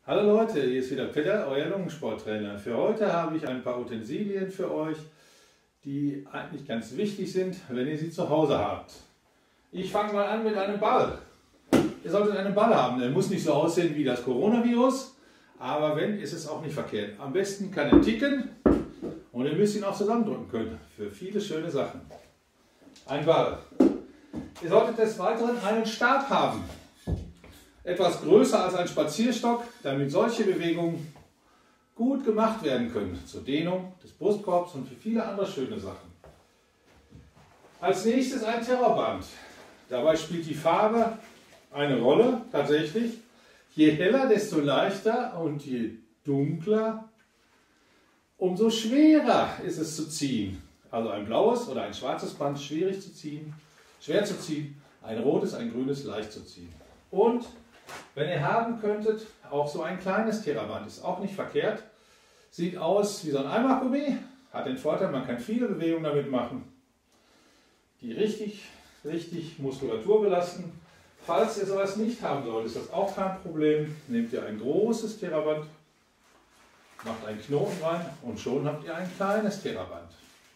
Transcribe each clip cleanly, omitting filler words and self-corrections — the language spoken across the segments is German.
Hallo Leute, hier ist wieder Peter, euer Lungensporttrainer. Für heute habe ich ein paar Utensilien für euch, die eigentlich ganz wichtig sind, wenn ihr sie zu Hause habt. Ich fange mal an mit einem Ball. Ihr solltet einen Ball haben, der muss nicht so aussehen wie das Coronavirus, aber wenn, ist es auch nicht verkehrt. Am besten kann er ticken und ihr müsst ihn auch zusammendrücken können, für viele schöne Sachen. Ein Ball. Ihr solltet des Weiteren einen Stab haben. Etwas größer als ein Spazierstock, damit solche Bewegungen gut gemacht werden können. Zur Dehnung des Brustkorbs und für viele andere schöne Sachen. Als nächstes ein Terrorband. Dabei spielt die Farbe eine Rolle, tatsächlich. Je heller, desto leichter und je dunkler, umso schwerer ist es zu ziehen. Also ein blaues oder ein schwarzes Band schwierig zu ziehen, schwer zu ziehen. Ein rotes, ein grünes leicht zu ziehen. Und wenn ihr haben könntet, auch so ein kleines Terraband, ist auch nicht verkehrt. Sieht aus wie so ein Einmachgummi, hat den Vorteil, man kann viele Bewegungen damit machen, die richtig Muskulatur belasten. Falls ihr sowas nicht haben sollt, ist das auch kein Problem. Nehmt ihr ein großes Terraband, macht einen Knoten rein und schon habt ihr ein kleines Terraband.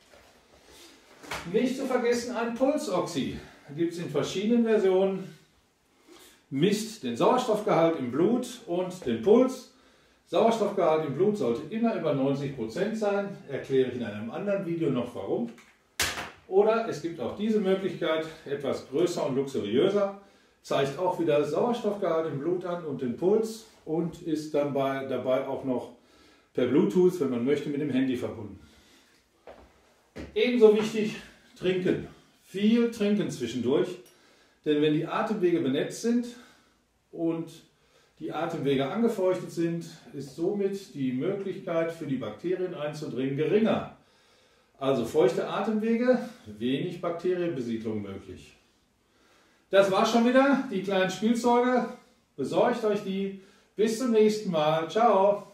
Nicht zu vergessen ein Pulsoxy. Gibt es in verschiedenen Versionen. Misst den Sauerstoffgehalt im Blut und den Puls. Sauerstoffgehalt im Blut sollte immer über 90% sein. Erkläre ich in einem anderen Video noch warum. Oder es gibt auch diese Möglichkeit, etwas größer und luxuriöser. Zeigt auch wieder Sauerstoffgehalt im Blut an und den Puls und ist dann dabei auch noch per Bluetooth, wenn man möchte, mit dem Handy verbunden. Ebenso wichtig, trinken. Viel trinken zwischendurch. Denn wenn die Atemwege benetzt sind und die Atemwege angefeuchtet sind, ist somit die Möglichkeit für die Bakterien einzudringen geringer. Also feuchte Atemwege, wenig Bakterienbesiedlung möglich. Das war schon wieder, die kleinen Spielzeuge. Besorgt euch die. Bis zum nächsten Mal. Ciao.